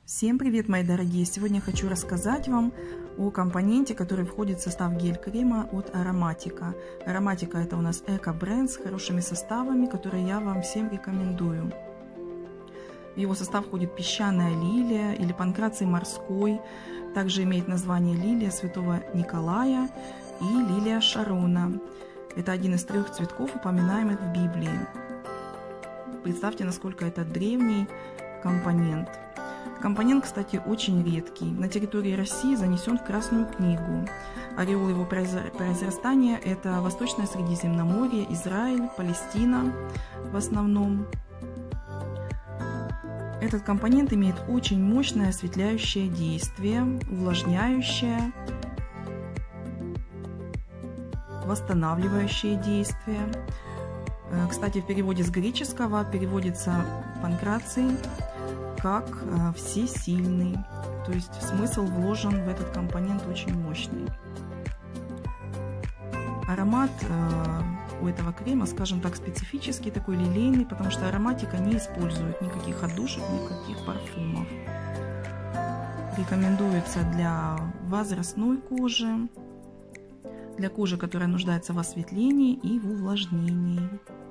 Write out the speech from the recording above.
Всем привет, мои дорогие! Сегодня хочу рассказать вам о компоненте, который входит в состав гель-крема от Ароматика. Ароматика — это у нас эко-бренд с хорошими составами, которые я вам всем рекомендую. В его состав входит песчаная лилия или панкраций морской, также имеет название лилия Святого Николая и лилия Шарона. Это один из 3 цветков, упоминаемых в Библии. Представьте, насколько это древний компонент. Компонент, кстати, очень редкий. На территории России занесен в Красную книгу. Ореол его произрастания – это Восточное Средиземноморье, Израиль, Палестина в основном. Этот компонент имеет очень мощное осветляющее действие, увлажняющее, восстанавливающее действие. Кстати, в переводе с греческого переводится панкраций как всесильный, то есть смысл вложен в этот компонент очень мощный. Аромат у этого крема, скажем так, специфический, такой лилейный, потому что Ароматика не использует никаких отдушек, никаких парфюмов. Рекомендуется для возрастной кожи, для кожи, которая нуждается в осветлении и в увлажнении.